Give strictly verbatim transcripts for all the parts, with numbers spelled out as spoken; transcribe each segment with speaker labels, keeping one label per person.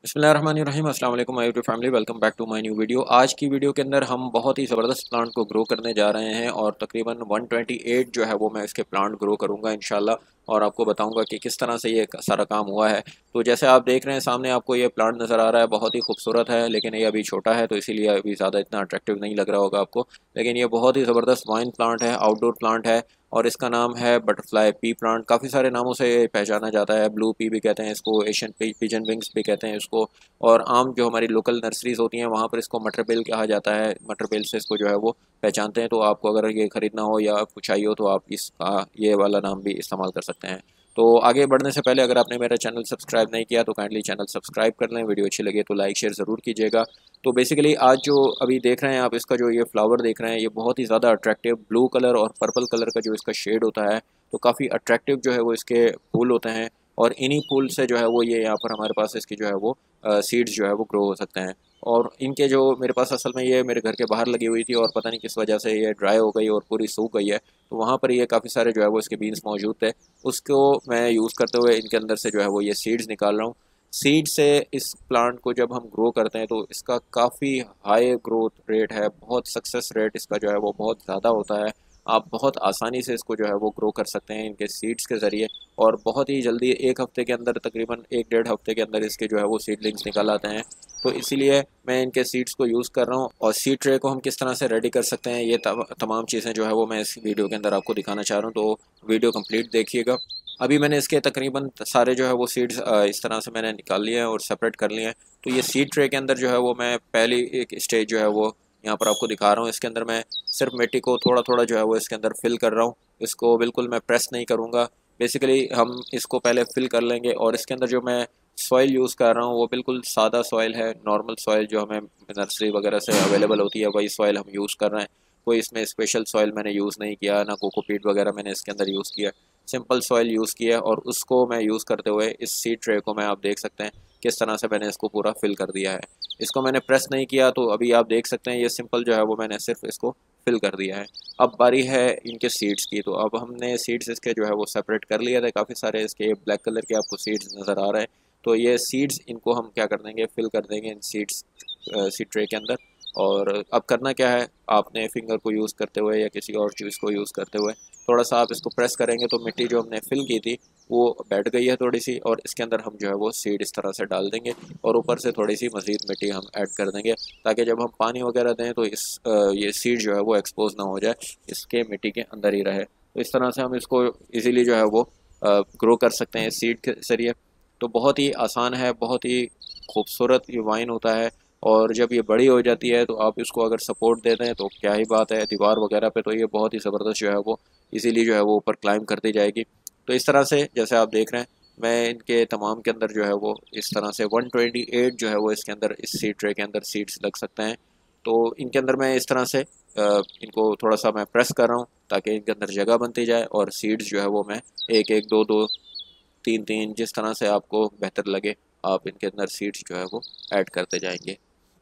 Speaker 1: बिस्मिल्लाहिर्रहमानिर्रहीम। अस्सलाम वालेकुम my YouTube family, welcome back to my new video. आज की वीडियो के अंदर हम बहुत ही ज़बरदस्त प्लांट को ग्रो करने जा रहे हैं और तकरीबन एक सौ अट्ठाईस जो है वो मैं इसके प्लांट ग्रो करूंगा इंशाल्लाह, और आपको बताऊंगा कि किस तरह से ये सारा काम हुआ है। तो जैसे आप देख रहे हैं सामने आपको ये प्लांट नज़र आ रहा है, बहुत ही खूबसूरत है, लेकिन ये अभी छोटा है तो इसीलिए अभी ज़्यादा इतना अट्रैक्टिव नहीं लग रहा होगा आपको। लेकिन ये बहुत ही ज़बरदस्त वाइन प्लांट है, आउटडोर प्लांट है, और इसका नाम है बटरफ्लाई पी प्लांट। काफ़ी सारे नामों से ये पहचाना जाता है, ब्लू पी भी कहते हैं इसको, एशियन पी, पिजन विंग्स भी कहते हैं इसको, और आम जो हमारी लोकल नर्सरीज़ होती हैं वहाँ पर इसको मटर बेल कहा जाता है। मटर बेल से इसको जो है वो पहचानते हैं। तो आपको अगर ये ख़रीदना हो या कुछ चाहिए हो तो आप इसका ये वाला नाम भी इस्तेमाल कर सकते हैं। तो आगे बढ़ने से पहले अगर आपने मेरा चैनल सब्सक्राइब नहीं किया तो काइंडली चैनल सब्सक्राइब कर लें। वीडियो अच्छी लगे तो लाइक शेयर ज़रूर कीजिएगा। तो बेसिकली आज जो अभी देख रहे हैं आप, इसका जो ये फ्लावर देख रहे हैं, ये बहुत ही ज़्यादा अट्रैक्टिव ब्लू कलर और पर्पल कलर का जो इसका शेड होता है, तो काफ़ी अट्रैक्टिव जो है वो इसके फूल होते हैं। और इन्हीं फूल से जो है वो ये यहाँ पर हमारे पास इसकी जो है वो सीड्स जो है वो ग्रो हो सकते हैं। और इनके जो मेरे पास असल में ये मेरे घर के बाहर लगी हुई थी और पता नहीं किस वजह से ये ड्राई हो गई और पूरी सूख गई है, तो वहाँ पर ये काफ़ी सारे जो है वो इसके बीन्स मौजूद थे। उसको मैं यूज़ करते हुए इनके अंदर से जो है वो ये सीड्स निकाल रहा हूँ। सीड से इस प्लांट को जब हम ग्रो करते हैं तो इसका काफ़ी हाई ग्रोथ रेट है, बहुत सक्सेस रेट इसका जो है वो बहुत ज़्यादा होता है। आप बहुत आसानी से इसको जो है वो ग्रो कर सकते हैं इनके सीड्स के ज़रिए, और बहुत ही जल्दी एक हफ़्ते के अंदर, तकरीबन एक डेढ़ हफ़्ते के अंदर इसके जो है वो सीडलिंग्स निकल आते हैं। तो इसीलिए मैं इनके सीड्स को यूज़ कर रहा हूँ। और सीड ट्रे को हम किस तरह से रेडी कर सकते हैं, ये तमाम चीज़ें जो है वो मैं इस वीडियो के अंदर आपको दिखाना चाह रहा हूँ, तो वीडियो कंप्लीट देखिएगा। अभी मैंने इसके तकरीबन सारे जो है वो सीड्स इस तरह से मैंने निकाल लिए हैं और सेपरेट कर लिए हैं। तो ये सीड ट्रे के अंदर जो है वो मैं पहली एक स्टेज जो है वो यहाँ पर आपको दिखा रहा हूँ। इसके अंदर मैं सिर्फ मिट्टी को थोड़ा थोड़ा जो है वो इसके अंदर फिल कर रहा हूँ। इसको बिल्कुल मैं प्रेस नहीं करूँगा। बेसिकली हम इसको पहले फिल कर लेंगे, और इसके अंदर जो मैं सॉइल यूज़ कर रहा हूँ वो बिल्कुल सादा सॉइल है, नॉर्मल सॉइल जो हमें नर्सरी वगैरह से अवेलेबल होती है वही सॉइल हम यूज़ कर रहे हैं। कोई इसमें स्पेशल सॉइल मैंने यूज़ नहीं किया, ना कोकोपीट वगैरह मैंने इसके अंदर यूज़ किया, सिंपल सॉइल यूज़ किया। और उसको मैं यूज़ करते हुए इस सीड ट्रे को मैं, आप देख सकते हैं किस तरह से मैंने इसको पूरा फिल कर दिया है। इसको मैंने प्रेस नहीं किया, तो अभी आप देख सकते हैं ये सिंपल जो है वो मैंने सिर्फ इसको फिल कर दिया है। अब बारी है इनके सीड्स की। तो अब हमने सीड्स इसके जो है वो सेपरेट कर लिया था। काफ़ी सारे इसके ब्लैक कलर के आपको सीड्स नज़र आ रहे हैं। तो ये सीड्स, इनको हम क्या कर देंगे, फिल कर देंगे इन सीड्स सीड ट्रे के अंदर। और अब करना क्या है, आपने फिंगर को यूज़ करते हुए या किसी और चीज़ को यूज़ करते हुए थोड़ा सा आप इसको प्रेस करेंगे तो मिट्टी जो हमने फिल की थी वो बैठ गई है थोड़ी सी, और इसके अंदर हम जो है वो सीड इस तरह से डाल देंगे और ऊपर से थोड़ी सी मज़ीद मिट्टी हम ऐड कर देंगे, ताकि जब हम पानी वगैरह दें तो इस ये सीड जो है वो एक्सपोज ना हो जाए, इसके मिट्टी के अंदर ही रहे। तो इस तरह से हम इसको ईज़िली जो है वो ग्रो कर सकते हैं इस सीड के ज़रिए। तो बहुत ही आसान है, बहुत ही खूबसूरत ये वाइन होता है। और जब ये बड़ी हो जाती है तो आप इसको अगर सपोर्ट दे दें तो क्या ही बात है, दीवार वगैरह पे तो ये बहुत ही ज़बरदस्त जो है वो इजीली जो है वो ऊपर क्लाइंब करती जाएगी। तो इस तरह से जैसे आप देख रहे हैं, मैं इनके तमाम के अंदर जो है वो इस तरह से एक सौ अट्ठाईस जो है वो इसके अंदर, इस सीड ट्रे के अंदर सीड्स लग सकते हैं। तो इनके अंदर मैं इस तरह से इनको थोड़ा सा मैं प्रेस कर रहा हूँ ताकि इनके अंदर जगह बनती जाए, और सीड्स जो है वो मैं एक एक दो दो तीन तीन जिस तरह से आपको बेहतर लगे आप इनके अंदर सीड्स जो है वो ऐड करते जाएंगे।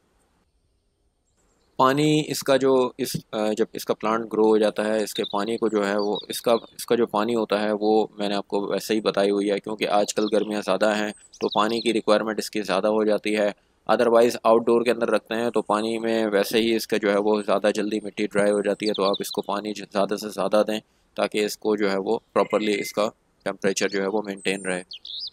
Speaker 1: पानी इसका जो इस जब इसका प्लांट ग्रो हो जाता है, इसके पानी को जो है वो इसका इसका जो पानी होता है वो मैंने आपको वैसे ही बताई हुई है, क्योंकि आजकल गर्मियाँ ज़्यादा हैं तो पानी की रिक्वायरमेंट इसकी ज़्यादा हो जाती है। अदरवाइज़ आउटडोर के अंदर रखते हैं तो पानी में वैसे ही इसका जो है वो ज़्यादा जल्दी मिट्टी ड्राई हो जाती है। तो आप इसको पानी ज़्यादा से ज़्यादा दें ताकि इसको जो है वो प्रॉपरली इसका टेम्परेचर जो है वो मेनटेन रहे।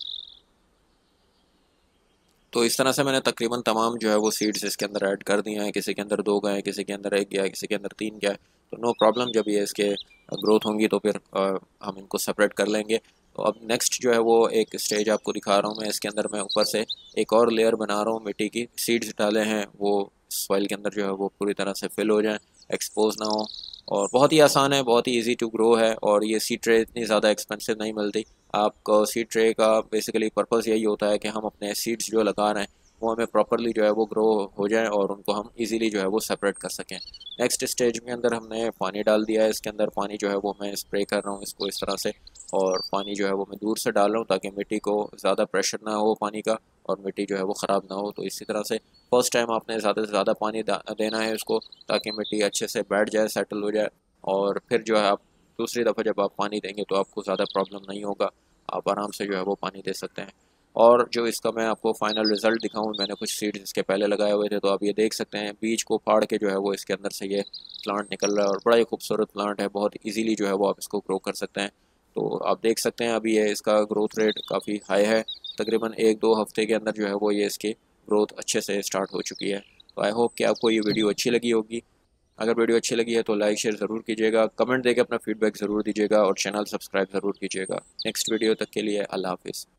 Speaker 1: तो इस तरह से मैंने तकरीबन तमाम जो है वो सीड्स इसके अंदर ऐड कर दिए हैं। किसी के अंदर दो गए, किसी के अंदर एक गया, किसी के अंदर तीन गया, तो नो प्रॉब्लम, जब ये इसके ग्रोथ होंगी तो फिर आ, हम इनको सेपरेट कर लेंगे। तो अब नेक्स्ट जो है वो एक स्टेज आपको दिखा रहा हूँ मैं। इसके अंदर मैं ऊपर से एक और लेयर बना रहा हूँ मिट्टी की। सीड्स डाले हैं वो सॉइल के अंदर जो है वो पूरी तरह से फिल हो जाएँ, एक्सपोज ना हो। और बहुत ही आसान है, बहुत ही ईजी टू ग्रो है, और ये सीड ट्रे इतनी ज़्यादा एक्सपेंसिव नहीं मिलती। आपको सीड ट्रे का बेसिकली पर्पज़ यही होता है कि हम अपने सीड्स जो लगा रहे हैं वो हमें प्रॉपरली जो है वो ग्रो हो जाए और उनको हम इजीली जो है वो सेपरेट कर सकें। नेक्स्ट स्टेज के अंदर हमने पानी डाल दिया है। इसके अंदर पानी जो है वो मैं स्प्रे कर रहा हूँ इसको इस तरह से, और पानी जो है वो मैं दूर से डाल रहा हूँ ताकि मिट्टी को ज़्यादा प्रेशर ना हो पानी का, और मिट्टी जो है वो ख़राब ना हो। तो इसी तरह से फर्स्ट टाइम आपने ज़्यादा से ज़्यादा पानी देना है इसको ताकि मिट्टी अच्छे से बैठ जाए, सेटल हो जाए। और फिर जो है आप दूसरी दफ़ा जब आप पानी देंगे तो आपको ज़्यादा प्रॉब्लम नहीं होगा, आप आराम से जो है वो पानी दे सकते हैं। और जो इसका मैं आपको फाइनल रिज़ल्ट दिखाऊँ, मैंने कुछ सीड्स इसके पहले लगाए हुए थे, तो आप ये देख सकते हैं बीज को फाड़ के जो है वो इसके अंदर से ये प्लांट निकल रहा है और बड़ा ही खूबसूरत प्लांट है। बहुत ईजीली जो है वो आप इसको ग्रो कर सकते हैं। तो आप देख सकते हैं अभी ये इसका ग्रोथ रेट काफ़ी हाई है, तकरीबन एक दो हफ्ते के अंदर जो है वो ये इसकी ग्रोथ अच्छे से स्टार्ट हो चुकी है। तो आई होप कि आपको ये वीडियो अच्छी लगी होगी। अगर वीडियो अच्छी लगी है तो लाइक शेयर ज़रूर कीजिएगा, कमेंट देके अपना फीडबैक ज़रूर दीजिएगा और चैनल सब्सक्राइब ज़रूर कीजिएगा। नेक्स्ट वीडियो तक के लिए अल्लाह हाफिज़।